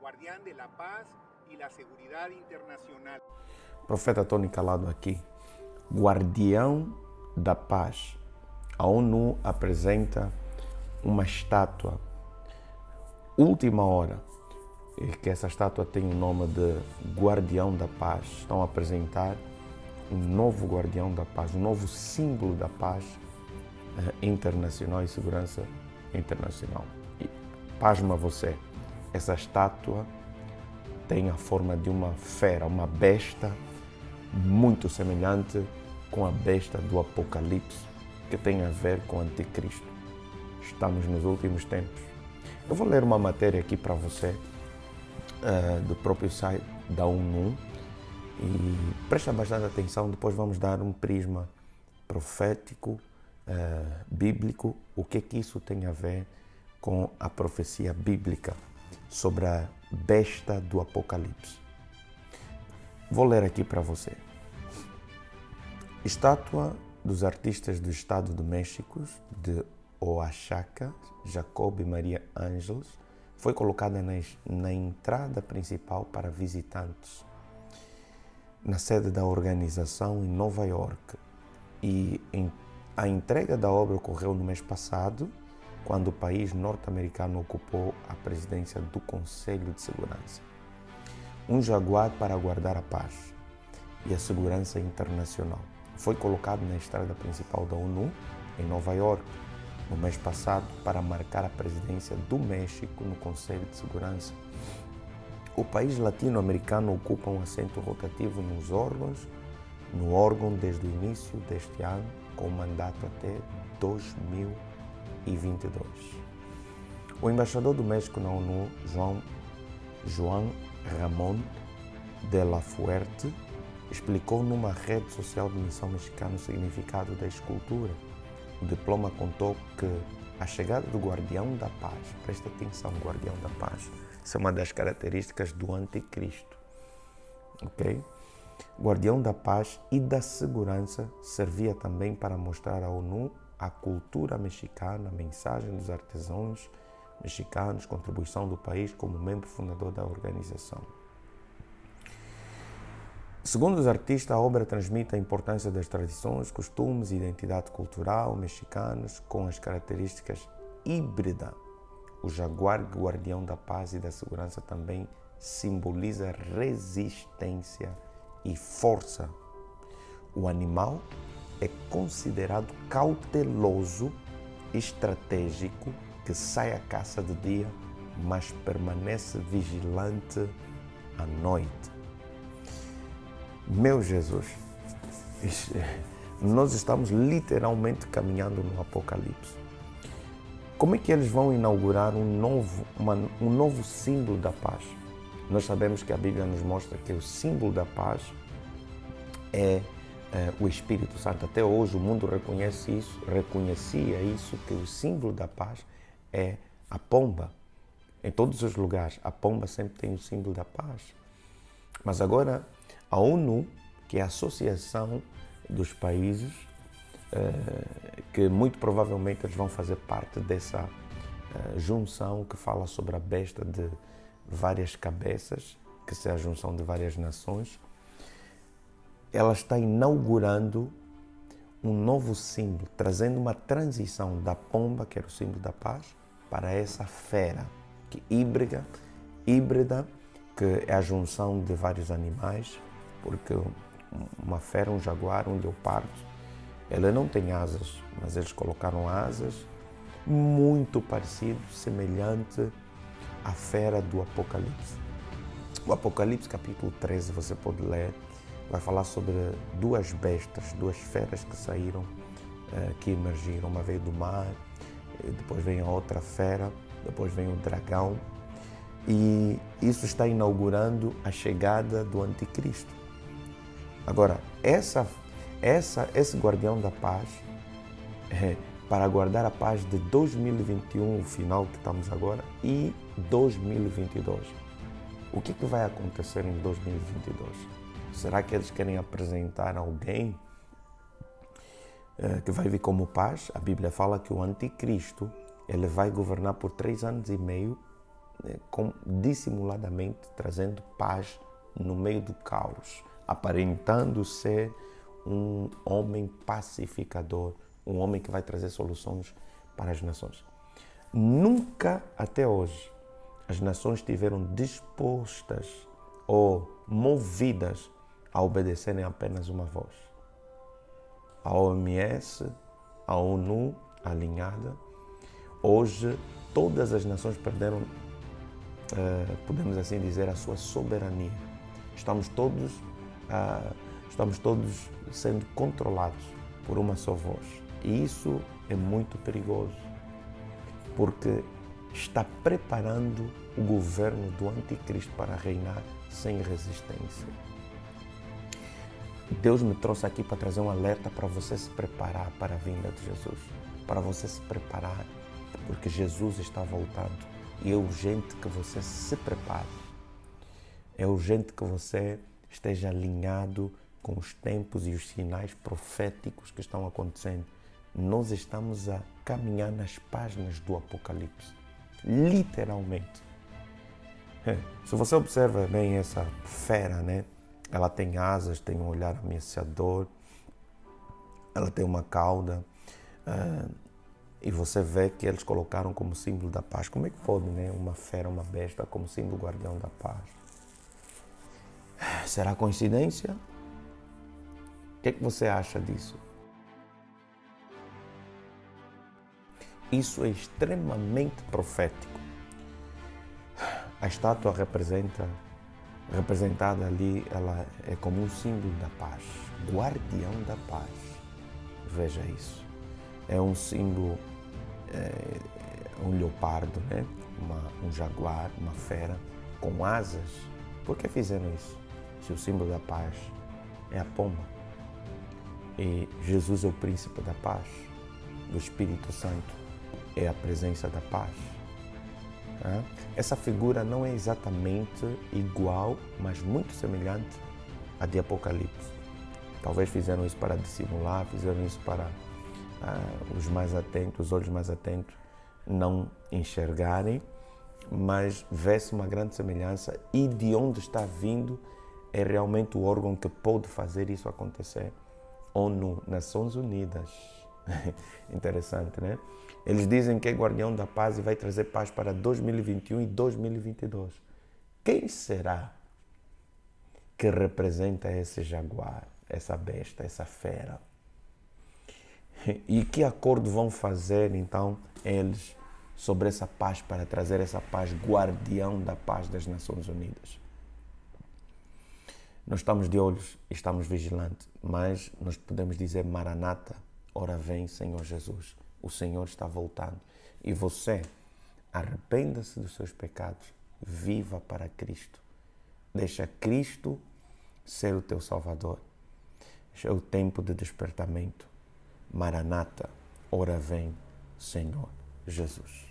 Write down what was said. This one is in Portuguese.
guardián de la paz y la seguridad internacional. Profeta Tony Calado aqui, guardião da paz. A ONU apresenta uma estátua, última hora, que essa estátua tem o nome de Guardião da Paz. Estão a apresentar um novo Guardião da Paz, um novo símbolo da paz internacional e segurança internacional. E, pasma você, essa estátua tem a forma de uma fera, uma besta muito semelhante com a besta do Apocalipse, que tem a ver com o Anticristo. Estamos nos últimos tempos. Eu vou ler uma matéria aqui para você, do próprio site da ONU, e presta bastante atenção, depois vamos dar um prisma profético, bíblico, o que isso tem a ver com a profecia bíblica sobre a besta do Apocalipse. Vou ler aqui para você. Estátua dos artistas do Estado do México, de Oaxaca, Jacob e Maria Ângeles, foi colocada na entrada principal para visitantes, na sede da organização em Nova York. E a entrega da obra ocorreu no mês passado, quando o país norte-americano ocupou a presidência do Conselho de Segurança. Um jaguar para guardar a paz e a segurança internacional foi colocado na estrada principal da ONU, em Nova York, no mês passado, para marcar a presidência do México no Conselho de Segurança. O país latino-americano ocupa um assento rotativo no órgão desde o início deste ano, com mandato até 2022. O embaixador do México na ONU, Juan Ramón de la Fuerte, explicou numa rede social de missão mexicana o significado da escultura. O diploma contou que a chegada do Guardião da Paz, presta atenção, Guardião da Paz, isso é uma das características do Anticristo, ok? Guardião da Paz e da Segurança servia também para mostrar à ONU a cultura mexicana, a mensagem dos artesãos mexicanos, contribuição do país como membro fundador da organização. Segundo os artistas, a obra transmite a importância das tradições, costumes e identidade cultural mexicanos com as características híbridas. O jaguar, guardião da paz e da segurança, também simboliza resistência e força. O animal é considerado cauteloso, estratégico, que sai à caça de dia, mas permanece vigilante à noite. Meu Jesus, nós estamos literalmente caminhando no Apocalipse. Como é que eles vão inaugurar um novo símbolo da paz? Nós sabemos que a Bíblia nos mostra que o símbolo da paz é o Espírito Santo. Até hoje o mundo reconhecia isso, que o símbolo da paz é a pomba. Em todos os lugares, a pomba sempre tem o símbolo da paz. Mas agora, a ONU, que é a associação dos países, que muito provavelmente eles vão fazer parte dessa junção que fala sobre a besta de várias cabeças, que é a junção de várias nações, ela está inaugurando um novo símbolo, trazendo uma transição da pomba, que era o símbolo da paz, para essa fera, que híbrida, que é a junção de vários animais, porque uma fera, um jaguar, um leopardo, ela não tem asas, mas eles colocaram asas muito parecido, semelhante à fera do Apocalipse. O Apocalipse capítulo 13, você pode ler, vai falar sobre duas bestas, duas feras que saíram, que emergiram. Uma veio do mar, depois vem a outra fera, depois vem o dragão. E isso está inaugurando a chegada do Anticristo. Agora, esse guardião da paz, para guardar a paz de 2021, o final que estamos agora, e 2022. O que vai acontecer em 2022? Será que eles querem apresentar alguém que vai vir como paz? A Bíblia fala que o Anticristo ele vai governar por 3 anos e meio dissimuladamente trazendo paz no meio do caos, aparentando ser um homem pacificador, um homem que vai trazer soluções para as nações. Nunca até hoje as nações estiveram dispostas ou movidas a obedecerem apenas uma voz. A OMS, a ONU alinhada, hoje todas as nações perderam, podemos assim dizer, a sua soberania. Estamos todos sendo controlados por uma só voz. E isso é muito perigoso, porque está preparando o governo do anticristo para reinar sem resistência. Deus me trouxe aqui para trazer um alerta para você se preparar para a vinda de Jesus. Para você se preparar, porque Jesus está voltando. E é urgente que você se prepare. É urgente que você esteja alinhado com os tempos e os sinais proféticos que estão acontecendo. Nós estamos a caminhar nas páginas do Apocalipse. Literalmente. Se você observa bem essa fera, né? Ela tem asas, tem um olhar ameaçador, ela tem uma cauda, e você vê que eles colocaram como símbolo da paz. Como é que pode, né? Uma fera, uma besta, como símbolo guardião da paz? Será coincidência? O que é que você acha disso? Isso é extremamente profético. A estátua representada ali, ela é como um símbolo da paz, guardião da paz. Veja isso. É um símbolo, um leopardo, né? Um jaguar, uma fera com asas. Por que fizeram isso? Se o símbolo da paz é a pomba e Jesus é o príncipe da paz, do Espírito Santo é a presença da paz. Essa figura não é exatamente igual, mas muito semelhante à de Apocalipse. Talvez fizeram isso para dissimular, fizeram isso para os mais atentos, os olhos mais atentos, não enxergarem, mas vê-se uma grande semelhança, e de onde está vindo é realmente o órgão que pode fazer isso acontecer. ONU, Nações Unidas. Interessante, né? Eles dizem que é guardião da paz e vai trazer paz para 2021 e 2022. Quem será que representa esse jaguar, essa besta, essa fera? E que acordo vão fazer, então, eles sobre essa paz, para trazer essa paz, guardião da paz das Nações Unidas? Nós estamos de olhos, estamos vigilantes, mas nós podemos dizer: Maranata, ora vem, Senhor Jesus. O Senhor está voltando. E você, arrependa-se dos seus pecados, viva para Cristo. Deixa Cristo ser o teu Salvador. É o tempo de despertamento. Maranata, ora vem, Senhor Jesus.